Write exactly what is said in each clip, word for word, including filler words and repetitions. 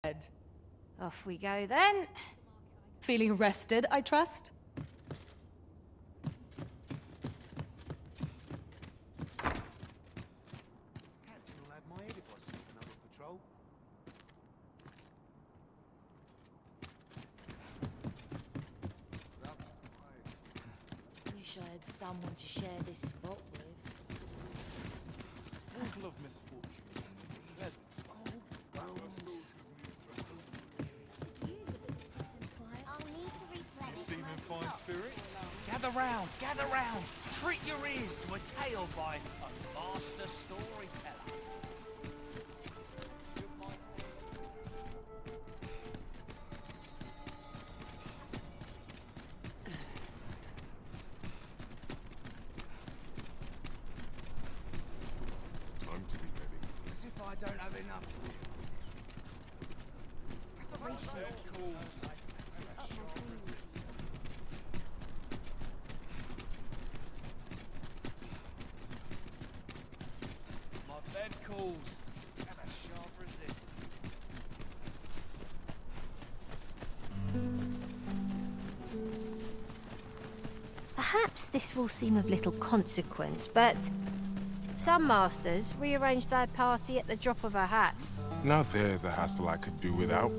Off we go then. Feeling rested, I trust? Captain will have my head if I see another patrol. Wish I had someone to share this spot with. Sprinkle of misfortune. Pleasant. I'll need to replenish You seem my in fine stock. spirits. Gather round, gather round. Treat your ears to a tale by a master storyteller. Time to be ready. As if I don't have enough to do. Preparations Calls. up my sleeves. My bed calls. And a sharp resist. Perhaps this will seem of little consequence, but some masters rearrange their party at the drop of a hat. Now there's a hassle I could do without.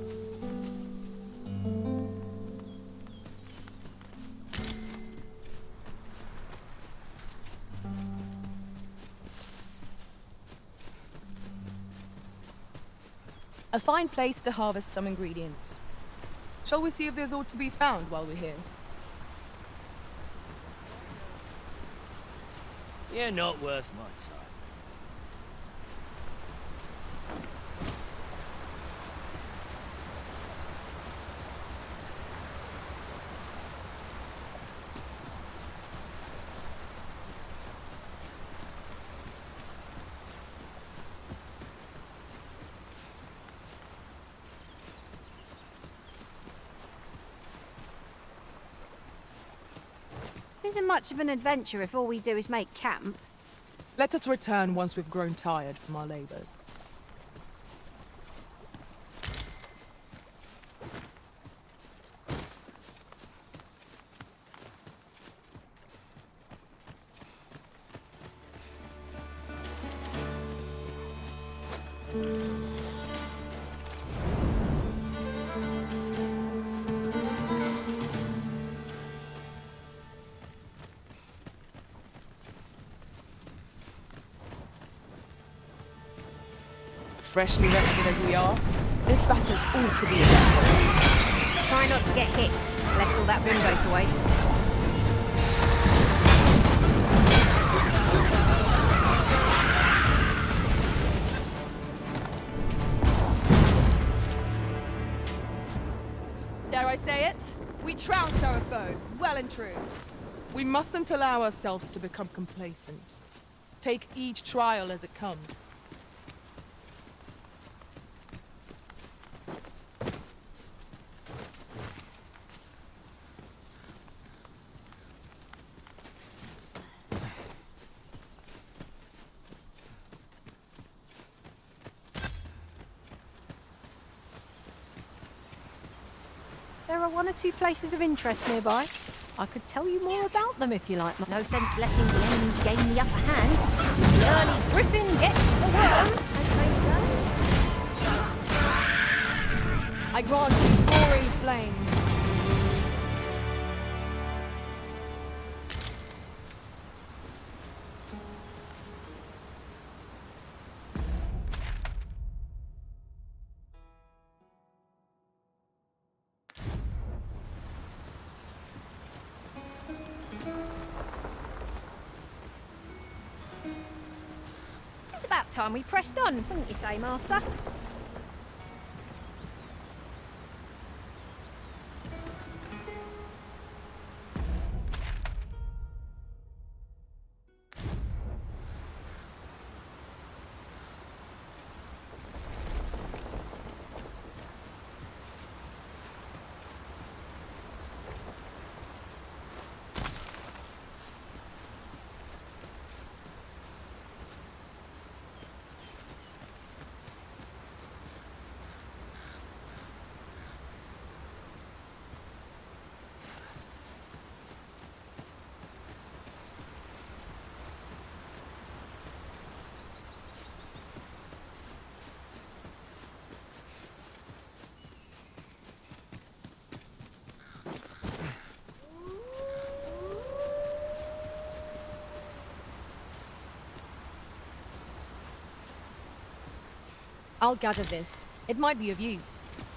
A fine place to harvest some ingredients. Shall we see if there's aught to be found while we're here? You're not worth my time. Isn't much of an adventure if all we do is make camp. Let us return once we've grown tired from our labors. Freshly rested as we are, this battle ought to be eventful. Try not to get hit, lest all that room go to waste. Dare I say it? We trounced our foe, well and true. We mustn't allow ourselves to become complacent. Take each trial as it comes. There are one or two places of interest nearby. I could tell you more about them if you like. No sense letting the enemy gain the upper hand. The early griffin gets the worm, as they say. I grant you glory flame. It's about time we pressed on, wouldn't you say, Master? I'll gather this. It might be of use.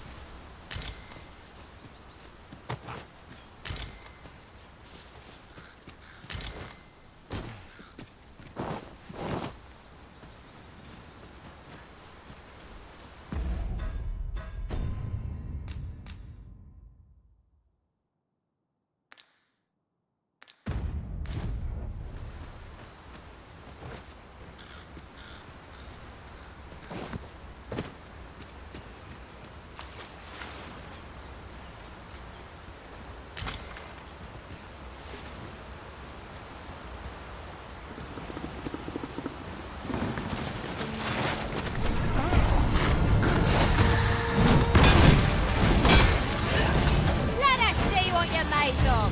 Let us see what you're made of.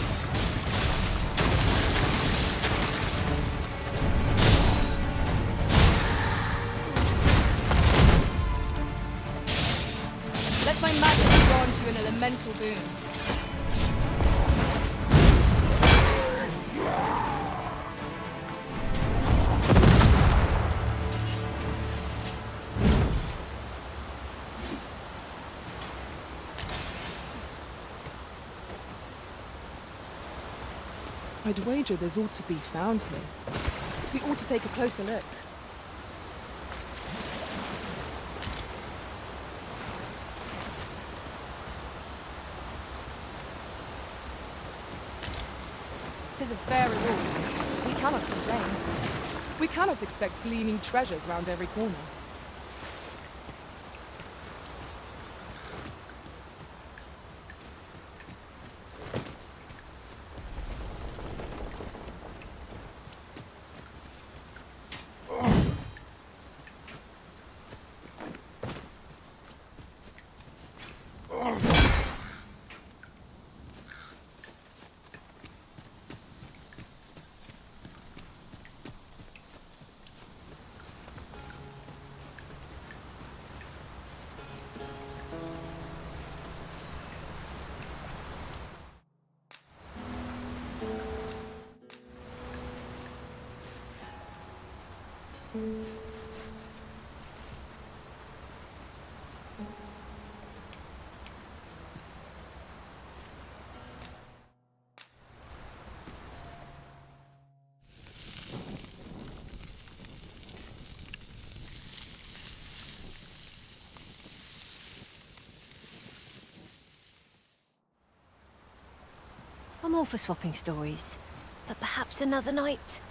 Let my magic grant you an elemental boon. I'd wager there's ought to be found here. We ought to take a closer look. Tis a fair reward. We cannot complain. We cannot expect gleaming treasures round every corner. I'm all for swapping stories, but perhaps another night.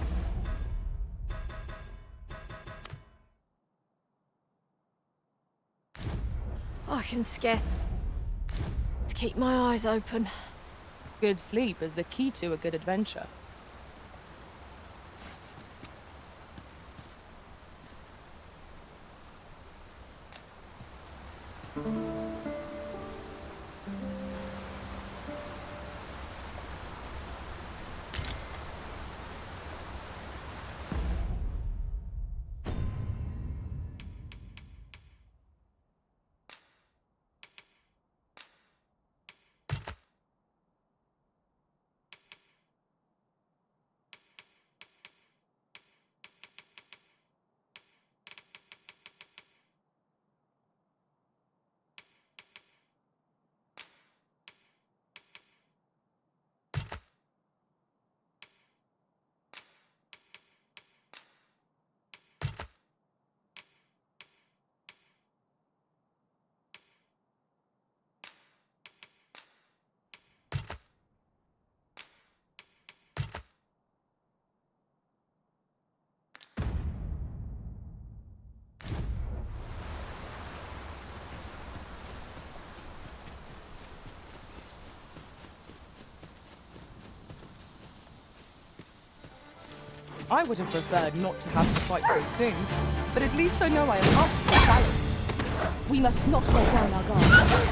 I can scarce to keep my eyes open. Good sleep is the key to a good adventure. I would have preferred not to have to fight so soon, but at least I know I am up to the challenge. We must not let down our guard.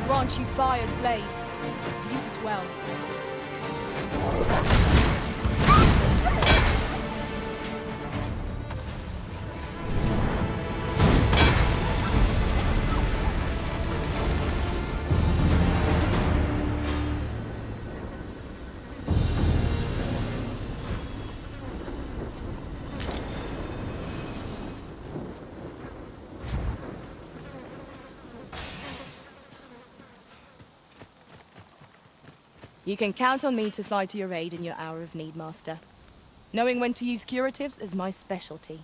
grant you fire's blaze. Use it well. You can count on me to fly to your aid in your hour of need, Master. Knowing when to use curatives is my specialty.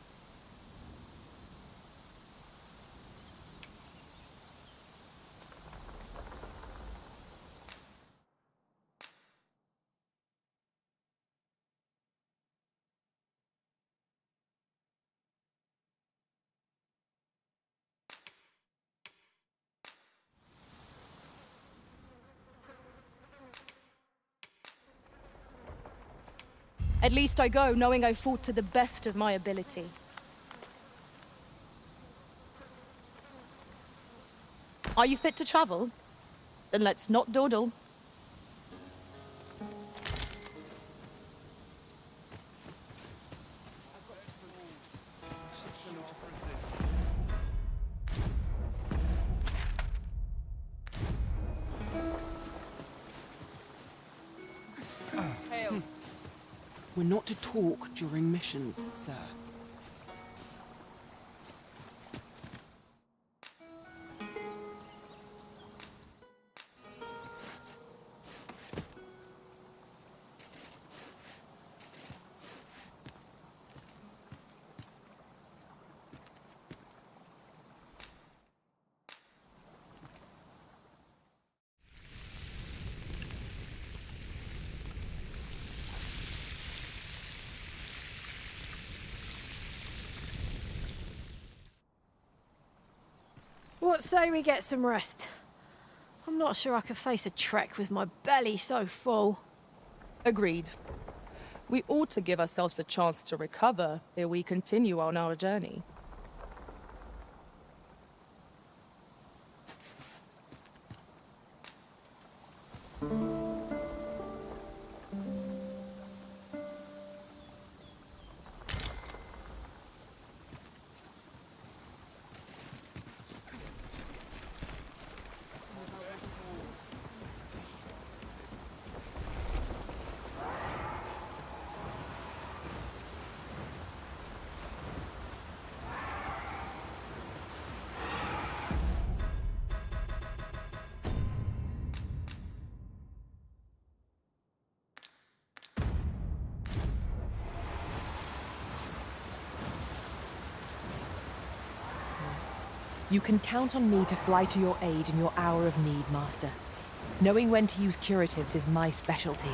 At least I go knowing I fought to the best of my ability. Are you fit to travel? Then let's not dawdle. We're not to talk during missions, sir. What say we get some rest? I'm not sure I could face a trek with my belly so full. Agreed. We ought to give ourselves a chance to recover ere we continue on our journey. You can count on me to fly to your aid in your hour of need, Master. Knowing when to use curatives is my specialty.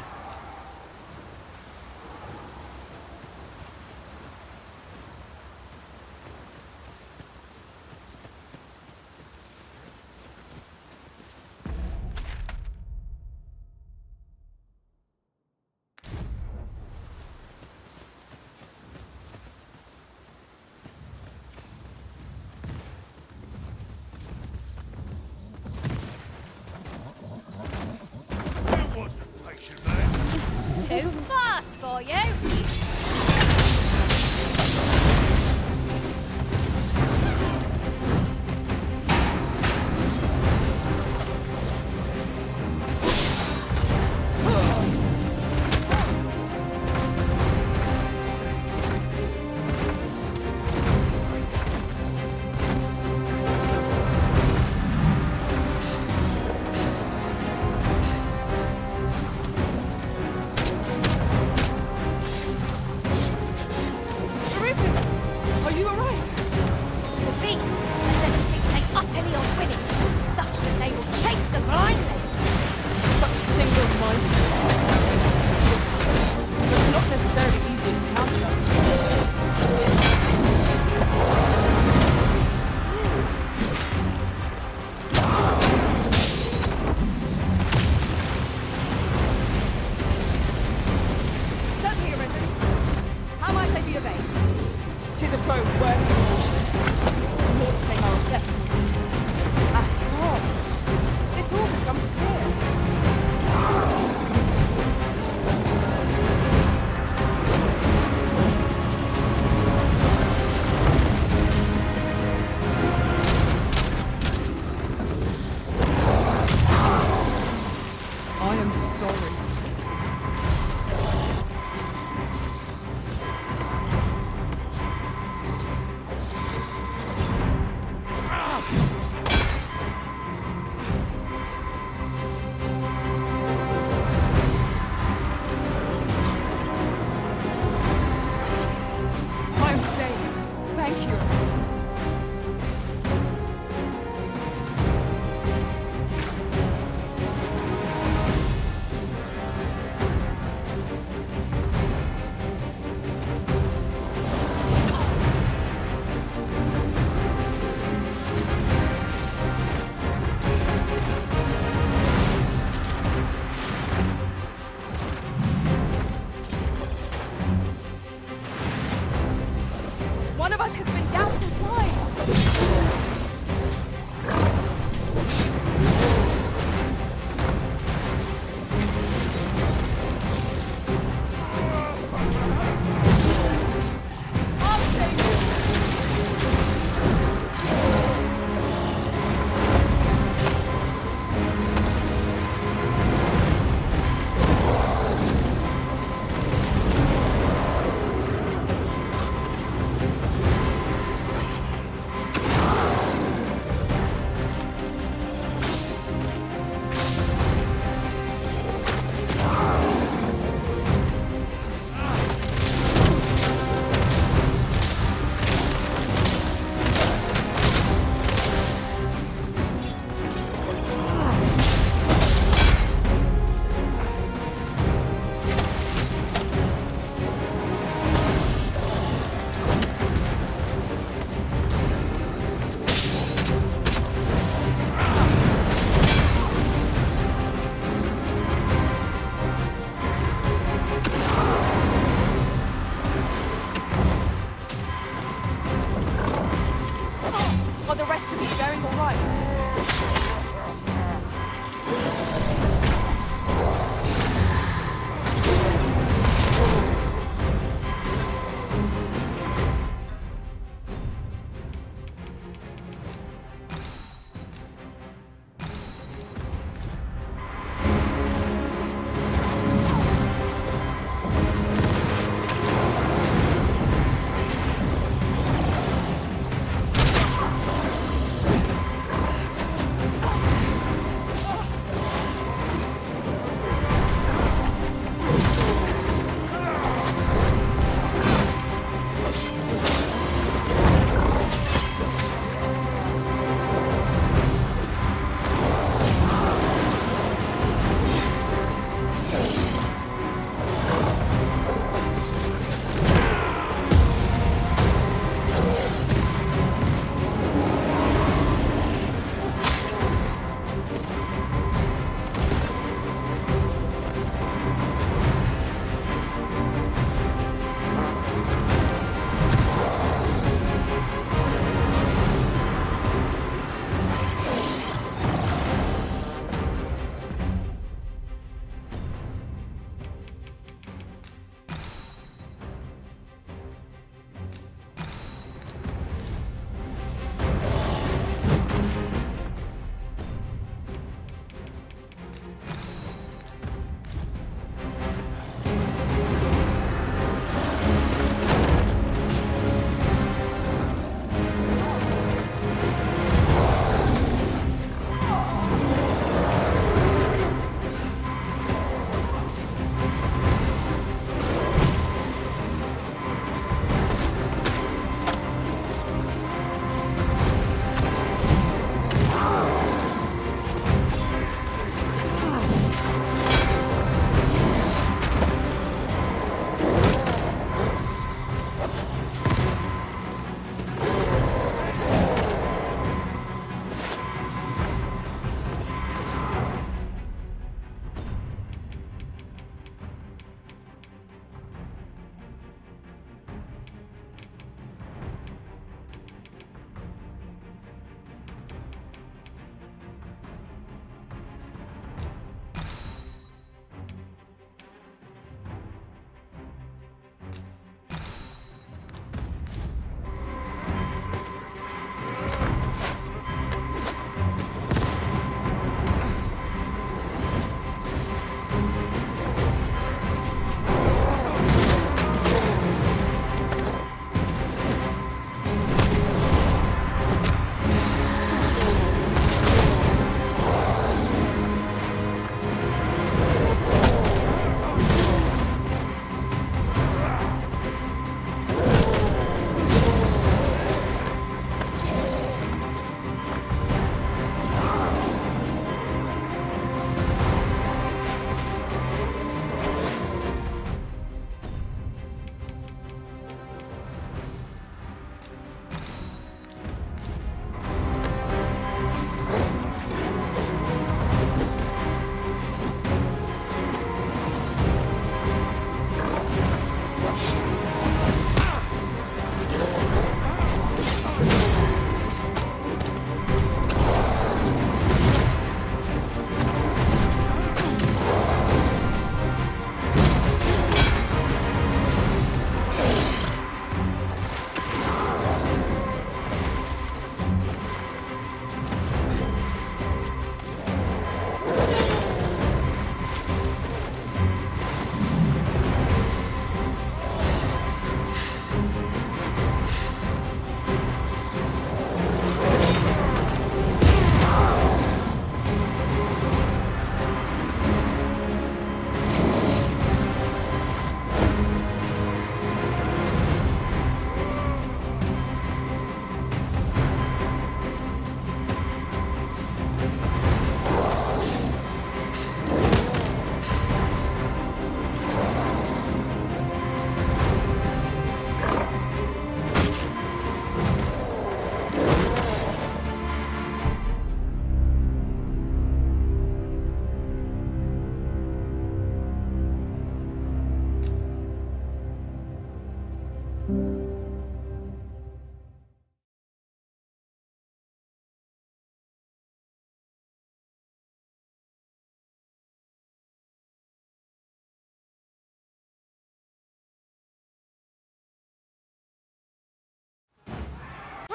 Too fast for you. it all becomes clear. I am sorry. I'm saved. Thank you. One of us has been doused in slime. I'll save you. Are the rest of you going all right?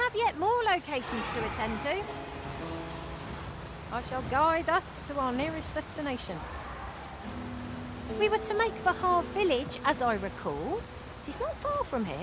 have yet more locations to attend to. I shall guide us to our nearest destination. We were to make for Harve Village, as I recall. It is not far from here.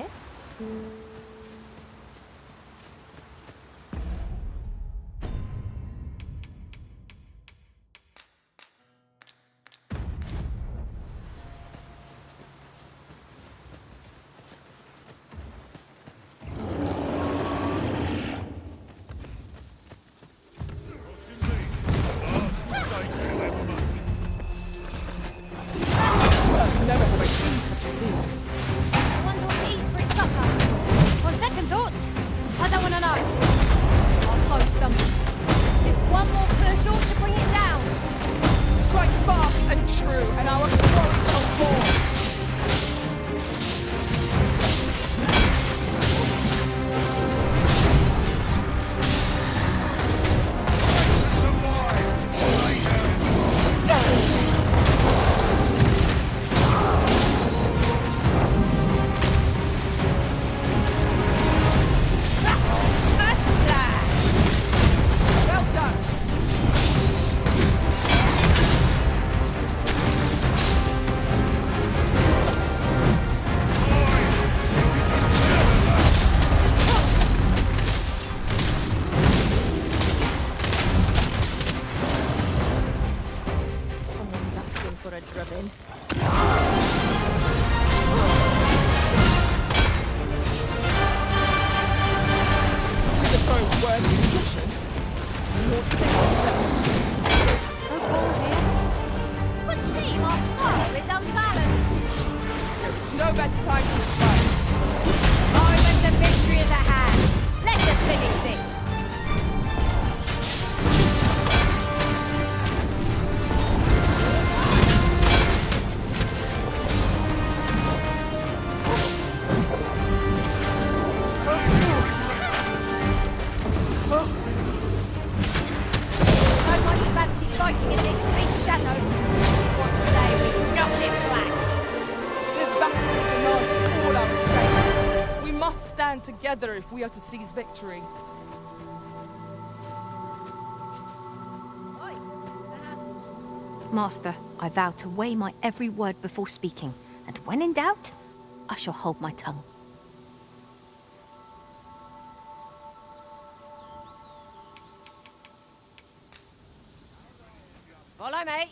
Together if we are to seize victory. Master, I vow to weigh my every word before speaking, and when in doubt, I shall hold my tongue. Follow me.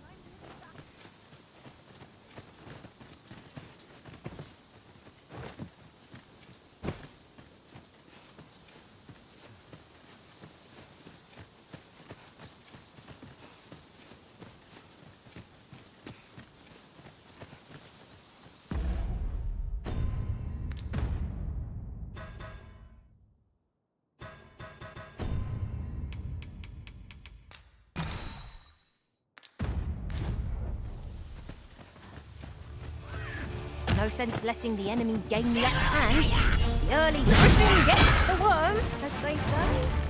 No sense letting the enemy gain the upper hand. The early griffin gets the worm, as they say.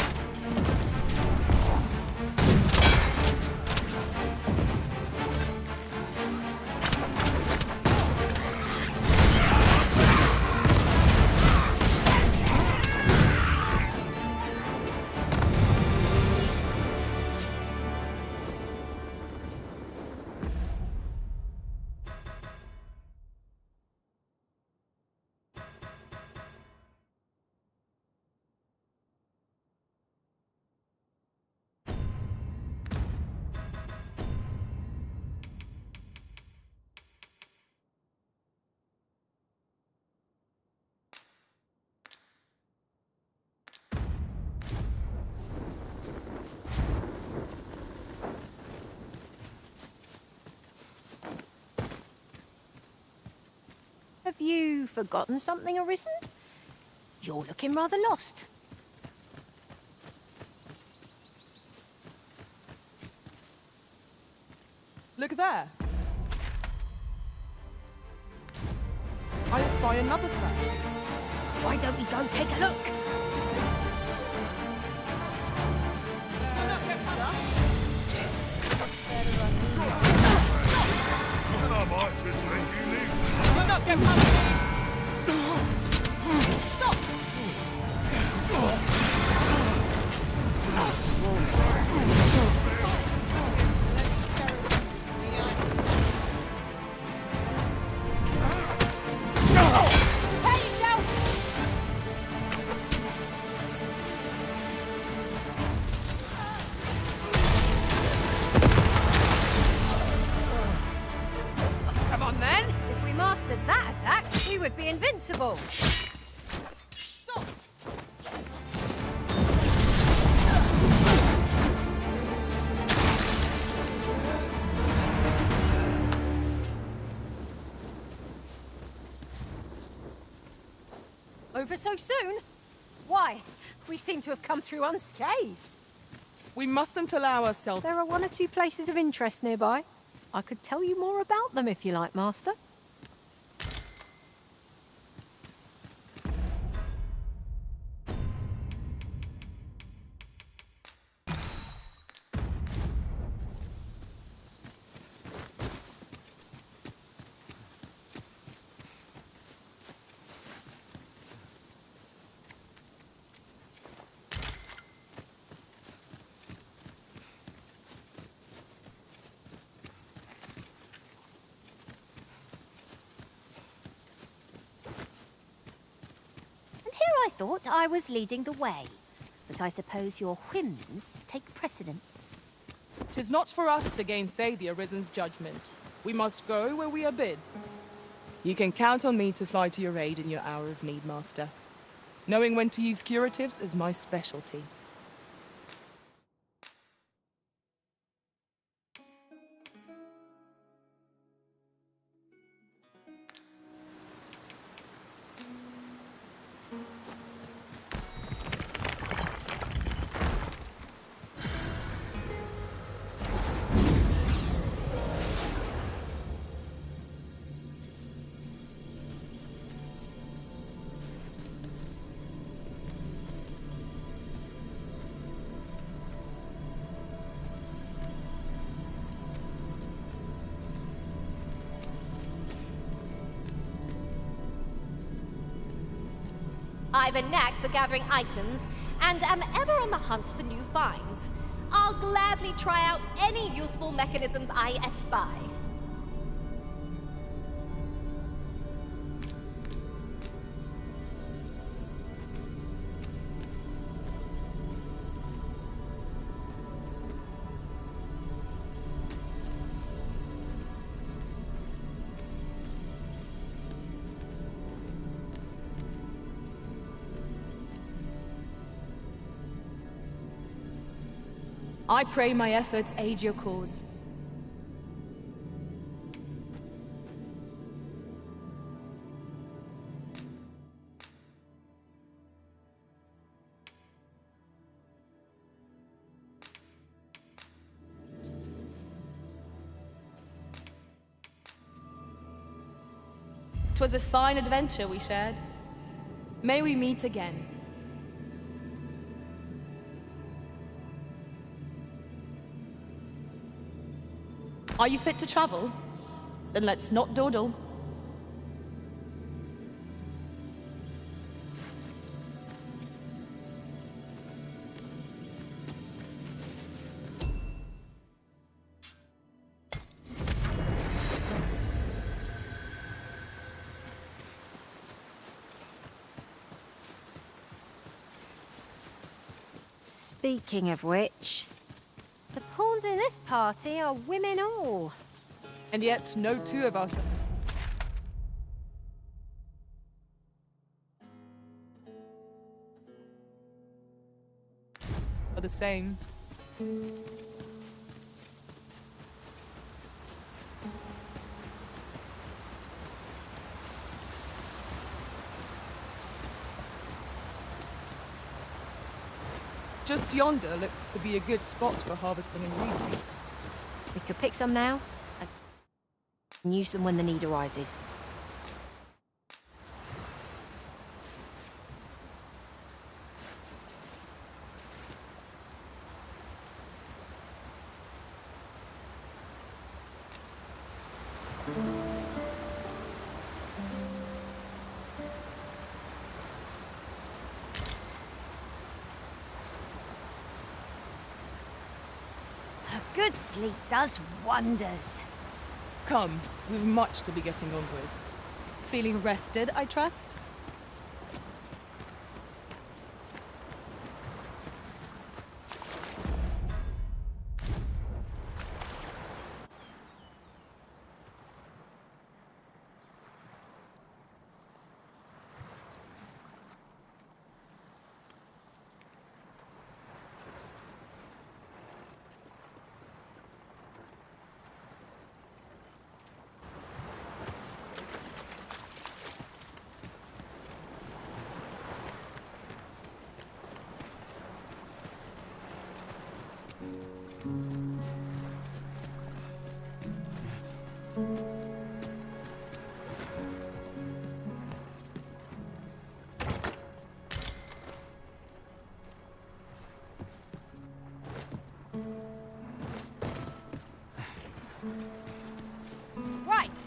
Have you forgotten something, Arisen? You're looking rather lost. Look there. I espy another statue. Why don't we go take a look? I might just let you live. You're not getting Stop! mastered that attack, we would be invincible. Stop! Over so soon? Why? We seem to have come through unscathed. We mustn't allow ourselves... There are one or two places of interest nearby. I could tell you more about them if you like, Master. I thought I was leading the way, but I suppose your whims take precedence. 'Tis not for us to gainsay the Arisen's judgment. We must go where we are bid. You can count on me to fly to your aid in your hour of need, Master. Knowing when to use curatives is my specialty. I've a knack for gathering items, and am ever on the hunt for new finds. I'll gladly try out any useful mechanisms I espy. I pray my efforts aid your cause. Twas a fine adventure we shared. May we meet again. Are you fit to travel? Then let's not dawdle. Speaking of which, the pawns in this party are women all. And yet, no two of us are the same. Just yonder looks to be a good spot for harvesting ingredients. We could pick some now and use them when the need arises. A good sleep does wonders. Come, we've much to be getting on with. Feeling rested, I trust?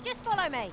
Just follow me.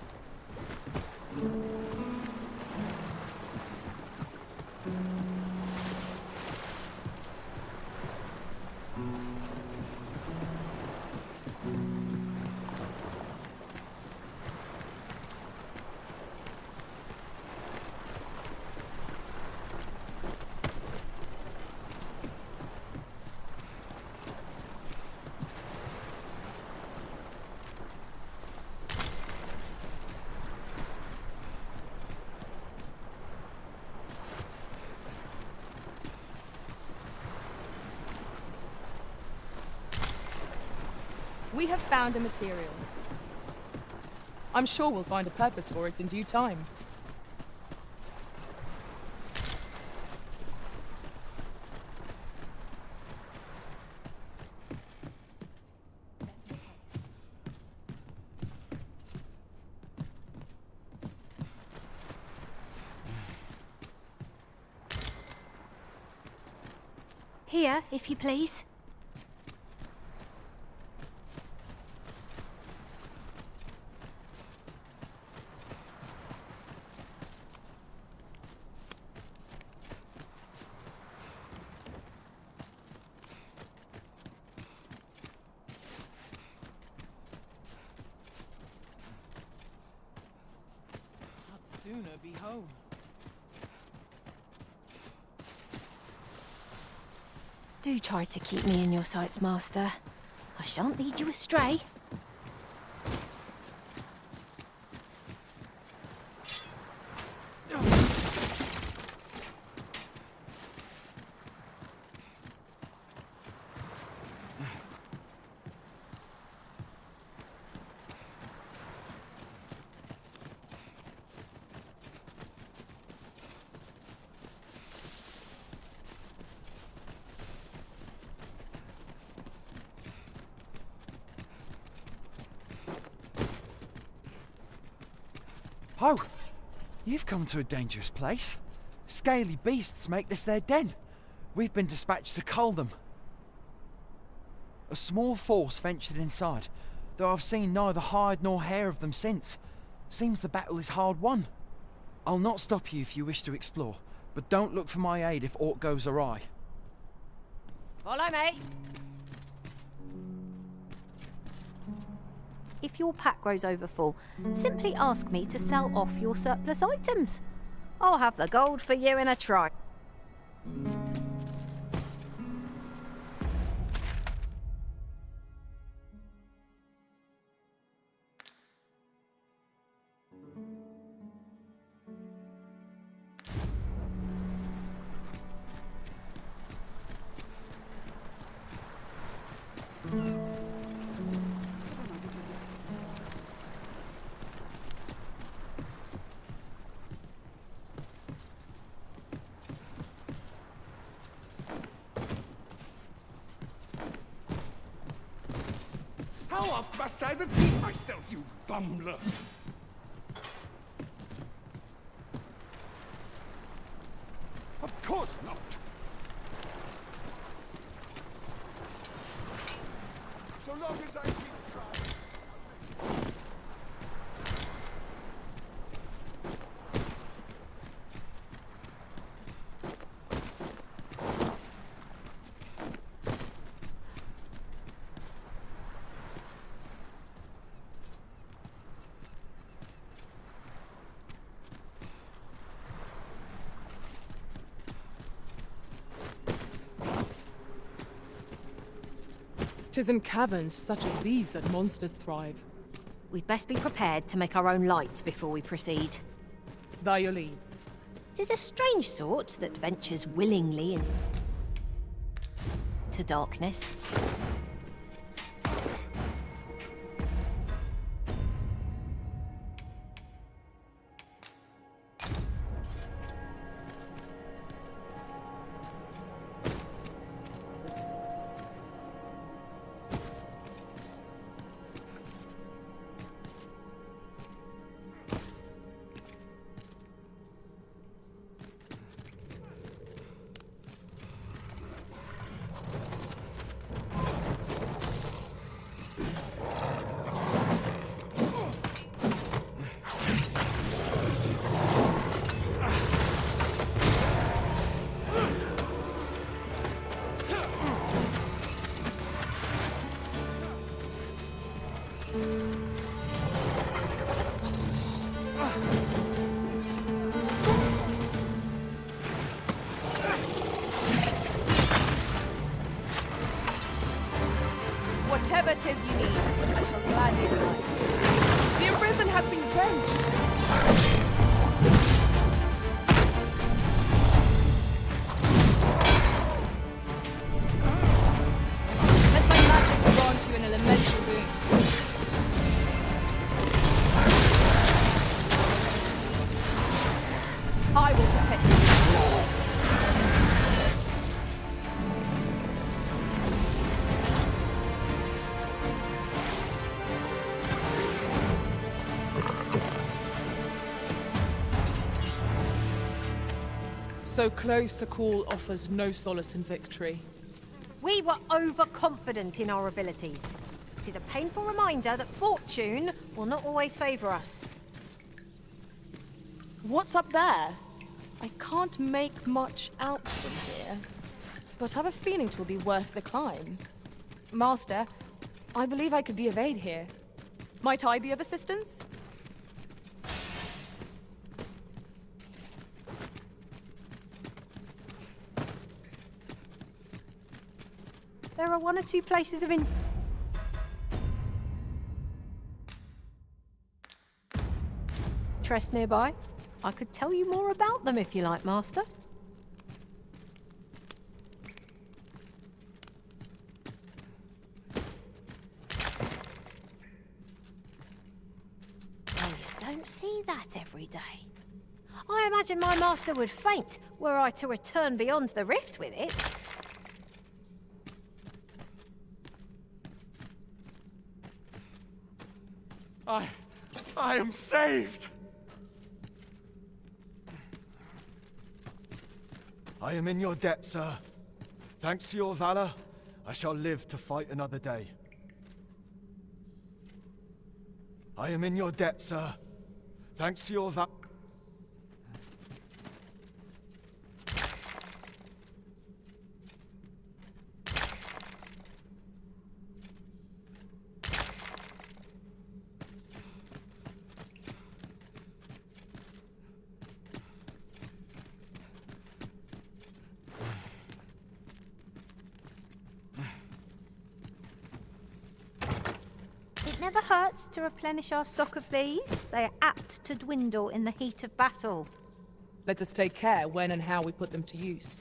We have found a material. I'm sure we'll find a purpose for it in due time. Here, if you please. Sooner be home. Do try to keep me in your sights, Master. I shan't lead you astray. Oh, you've come to a dangerous place. Scaly beasts make this their den. We've been dispatched to cull them. A small force ventured inside, though I've seen neither hide nor hair of them since. Seems the battle is hard won. I'll not stop you if you wish to explore, but don't look for my aid if aught goes awry. Follow me. If your pack grows over full, simply ask me to sell off your surplus items. I'll have the gold for you in a try. How oft must I repeat myself, you bumbler? Of course not. So long as I keep trying. Tis in caverns such as these that monsters thrive. We'd best be prepared to make our own light before we proceed. By your leave. 'Tis a strange sort that ventures willingly into darkness. Whatever 'tis you need, I shall gladly oblige. The Arisen has been drenched. Let my magic grant you an elemental boon. I will protect you. So close a call offers no solace in victory. We were overconfident in our abilities. It is a painful reminder that fortune will not always favour us. What's up there? I can't make much out from here, but have a feeling 'twill be worth the climb. Master, I believe I could be of aid here. Might I be of assistance? There are one or two places of in... interest nearby. I could tell you more about them if you like, Master. Oh, you don't see that every day. I imagine my master would faint were I to return beyond the rift with it. I... I am saved! I am in your debt, sir. Thanks to your valor, I shall live to fight another day. I am in your debt, sir. Thanks to your valor... Never hurts to replenish our stock of these. They are apt to dwindle in the heat of battle. Let us take care when and how we put them to use.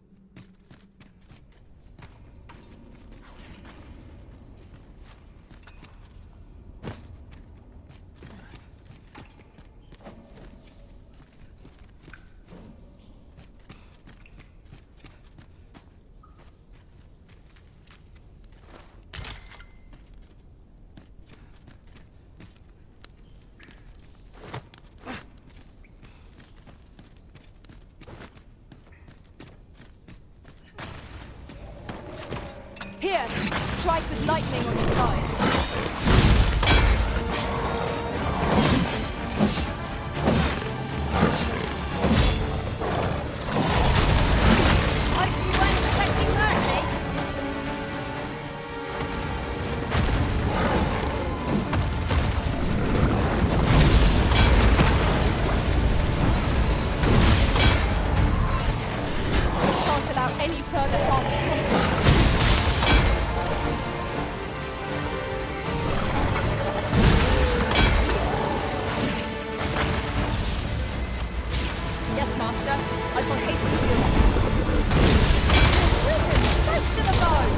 Here, strike with lightning on your side. I you weren't expecting mercy. I shan't allow any further harm to come to you. I shall hasten to your help. Listen, soak to the bone!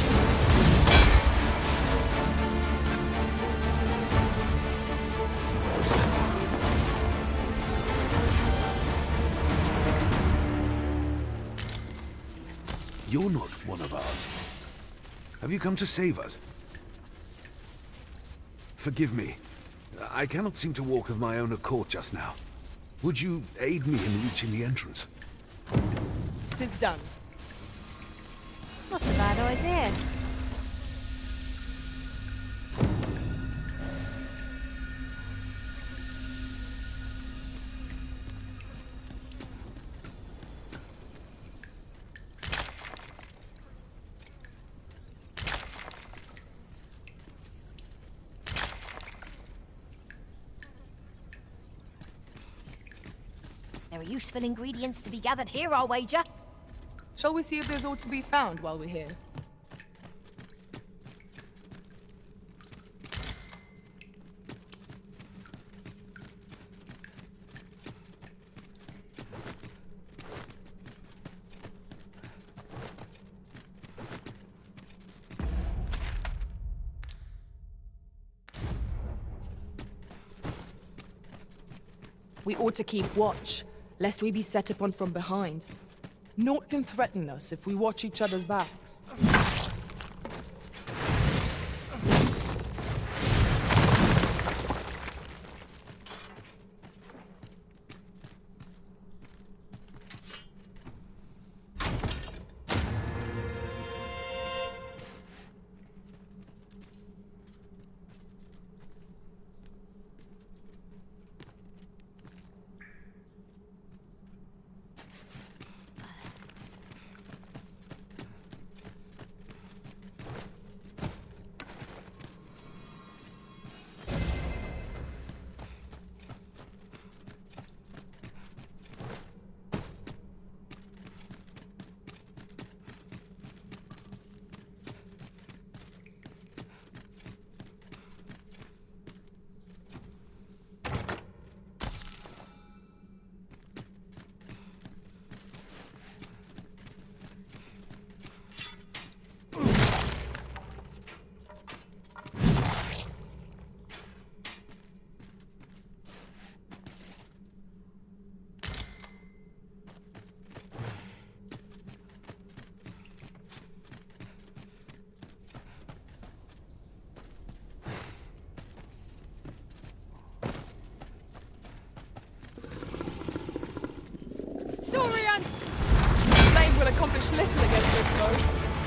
You're not one of ours. Have you come to save us? Forgive me. I cannot seem to walk of my own accord just now. Would you aid me in reaching the entrance? Tis done. Not a bad idea. There are useful ingredients to be gathered here, I'll wager. Shall we see if there's aught to be found while we're here? We ought to keep watch, lest we be set upon from behind. Naught can threaten us if we watch each other's backs. Saurians! Flame will accomplish little against this foe.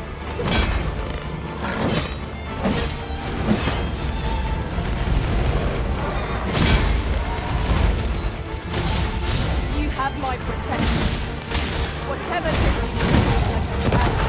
You have my protection. Whatever it is you need, I shall have.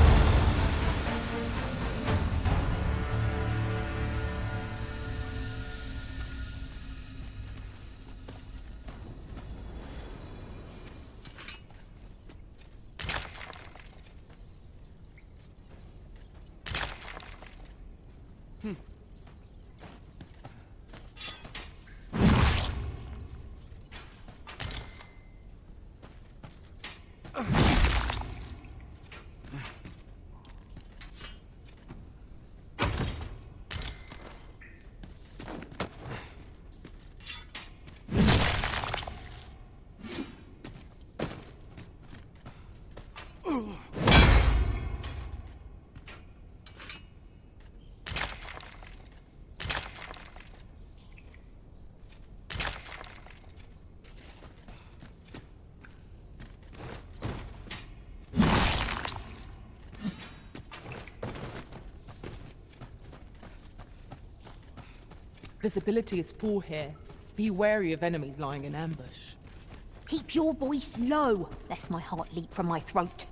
Visibility is poor here. Be wary of enemies lying in ambush. Keep your voice low, lest my heart leap from my throat.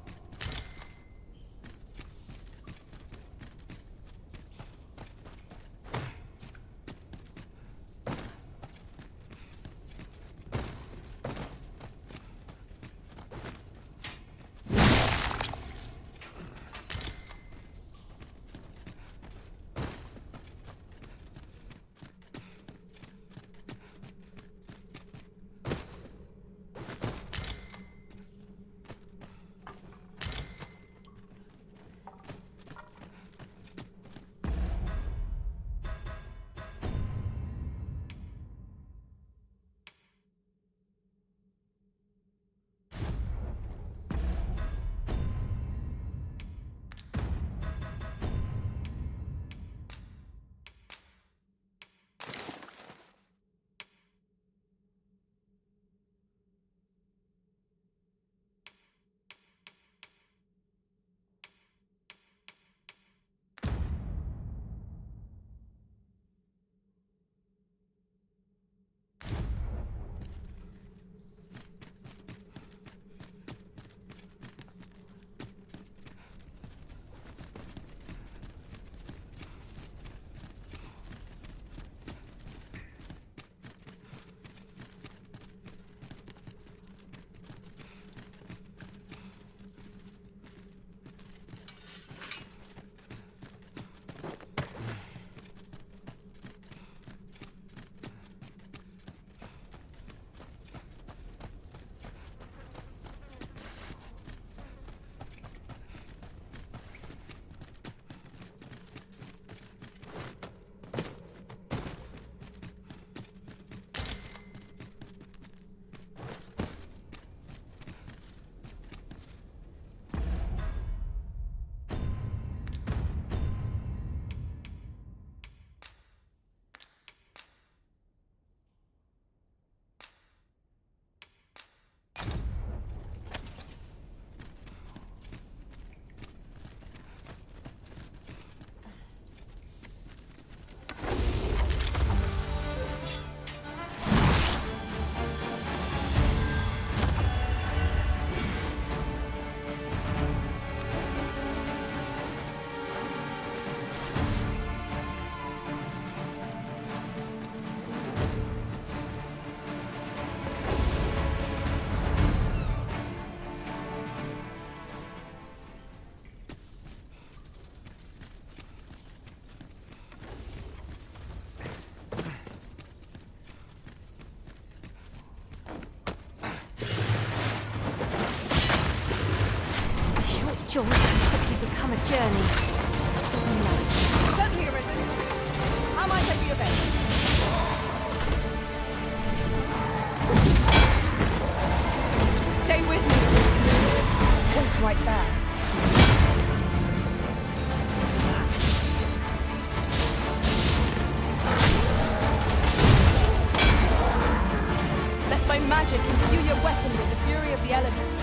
journey can quickly become a journey. Certainly, Arisen. How might I be of aid? Stay with me. Wait right there. Let my magic imbue your weapon with the fury of the elements.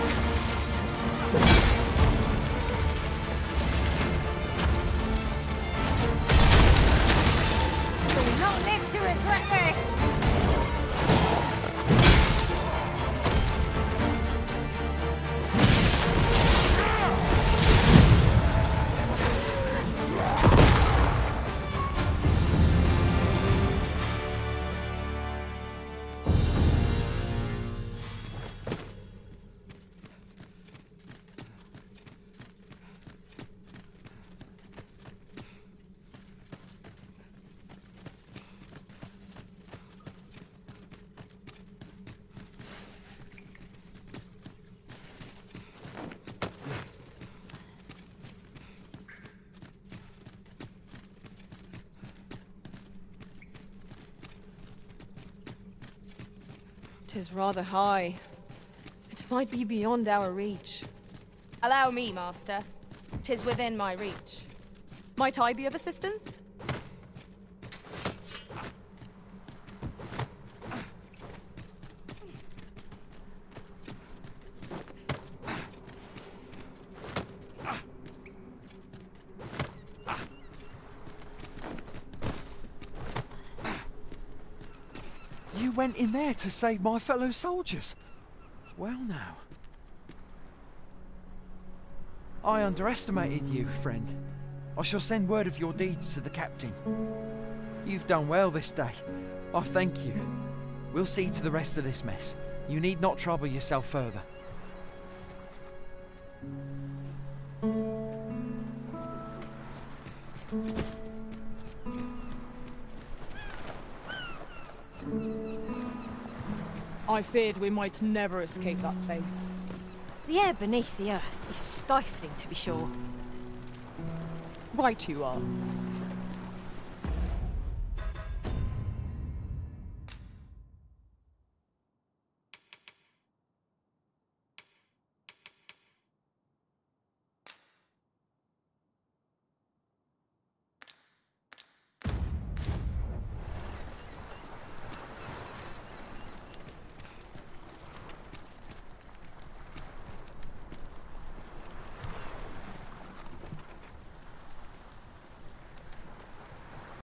You will not live to regret this! Tis rather high. It might be beyond our reach. Allow me, Master. Tis within my reach. Might I be of assistance? You went in there to save my fellow soldiers. Well now. I underestimated you, friend. I shall send word of your deeds to the captain. You've done well this day. I thank you. We'll see to the rest of this mess. You need not trouble yourself further. I feared we might never escape that place. The air beneath the earth is stifling, to be sure. Right you are.